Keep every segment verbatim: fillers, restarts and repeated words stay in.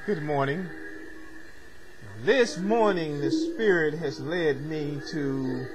Good morning. This morning the Spirit has led me to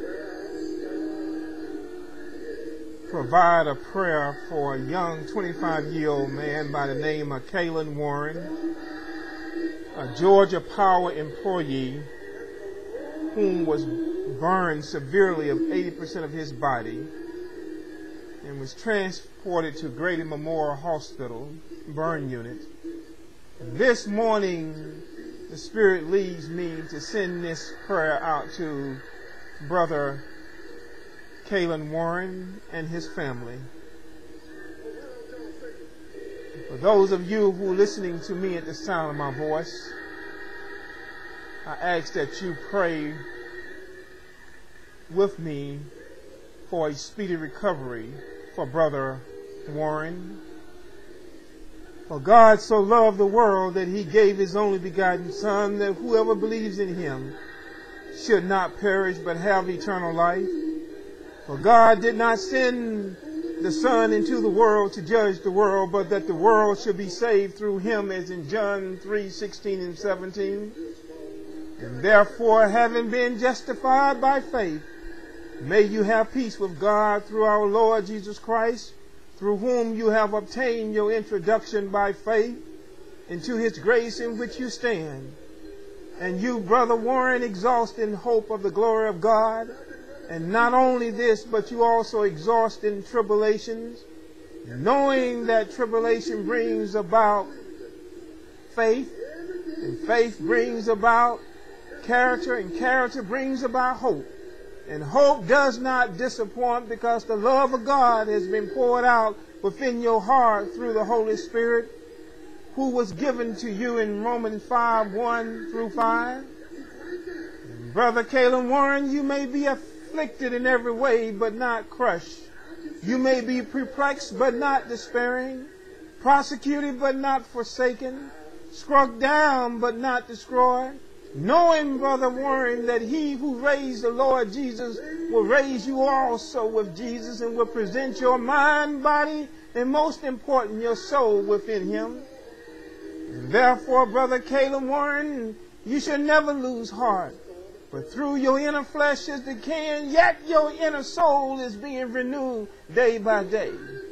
provide a prayer for a young twenty-five-year-old man by the name of Kaylen Warren, a Georgia Power employee whom was burned severely of eighty percent of his body and was transported to Grady Memorial Hospital burn unit. This morning, the Spirit leads me to send this prayer out to Brother Kaylen Warren and his family. For those of you who are listening to me at the sound of my voice, I ask that you pray with me for a speedy recovery for Brother Warren. For God so loved the world that he gave his only begotten Son, that whoever believes in him should not perish but have eternal life. For God did not send the Son into the world to judge the world, but that the world should be saved through him, as in John three sixteen and seventeen. And therefore, having been justified by faith, may you have peace with God through our Lord Jesus Christ, through whom you have obtained your introduction by faith into his grace in which you stand. And you, Brother Warren, exhaust in hope of the glory of God. And not only this, but you also exhaust in tribulations, knowing that tribulation brings about faith, and faith brings about character, and character brings about hope. And hope does not disappoint, because the love of God has been poured out within your heart through the Holy Spirit, who was given to you in Romans five, one through five. And Brother Kaylen Warren, you may be afflicted in every way, but not crushed. You may be perplexed, but not despairing. Persecuted, but not forsaken. Struck down, but not destroyed. Knowing, Brother Warren, that he who raised the Lord Jesus will raise you also with Jesus, and will present your mind, body, and most important, your soul within him. And therefore, Brother Kaylen Warren, you should never lose heart. But through your inner flesh is decaying, yet your inner soul is being renewed day by day.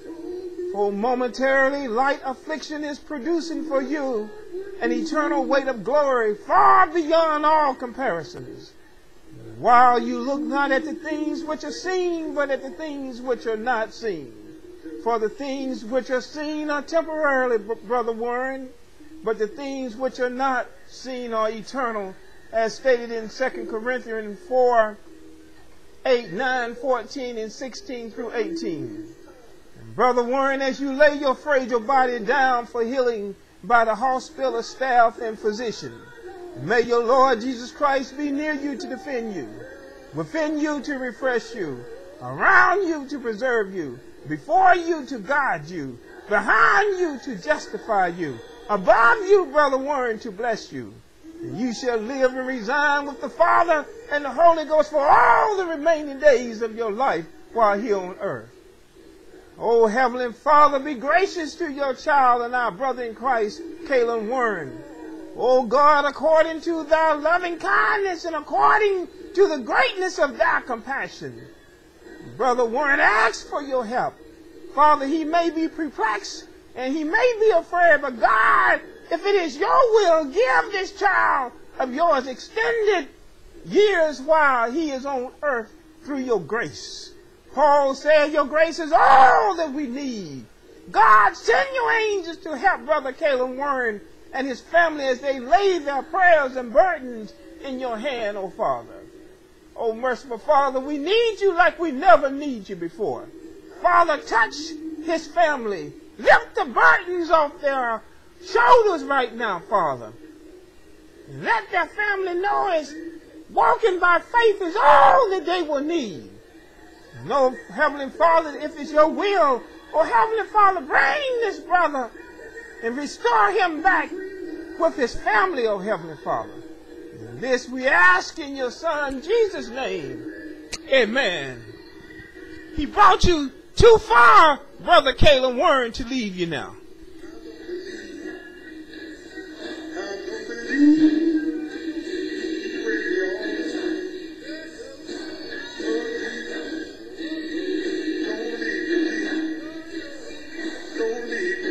For momentarily light affliction is producing for you an eternal weight of glory far beyond all comparisons, while you look not at the things which are seen, but at the things which are not seen. For the things which are seen are temporarily, Brother Warren, but the things which are not seen are eternal, as stated in Second Corinthians four, eight, nine, fourteen, and sixteen through eighteen. And Brother Warren, as you lay your fragile body down for healing by the hospital staff and physician, may your Lord Jesus Christ be near you to defend you, within you to refresh you, around you to preserve you, before you to guide you, behind you to justify you, above you, Brother Warren, to bless you. And you shall live and reside with the Father and the Holy Ghost for all the remaining days of your life while here on earth. Oh, Heavenly Father, be gracious to your child and our brother in Christ, Kaylen Warren. Oh God, according to thy loving kindness and according to the greatness of thy compassion, Brother Warren asks for your help. Father, he may be perplexed and he may be afraid, but God, if it is your will, give this child of yours extended years while he is on earth through your grace. Paul said your grace is all that we need. God, send your angels to help Brother Kaylen Warren and his family as they lay their prayers and burdens in your hand, oh Father. Oh merciful Father, we need you like we never need you before. Father, touch his family. Lift the burdens off their shoulders right now, Father. And let their family know is walking by faith is all that they will need. No, Heavenly Father, if it's your will, oh Heavenly Father, bring this brother and restore him back with his family, oh Heavenly Father. And this we ask in your Son, Jesus' name. Amen. He brought you too far, Brother Kaylen Warren, to leave you now. Don't leave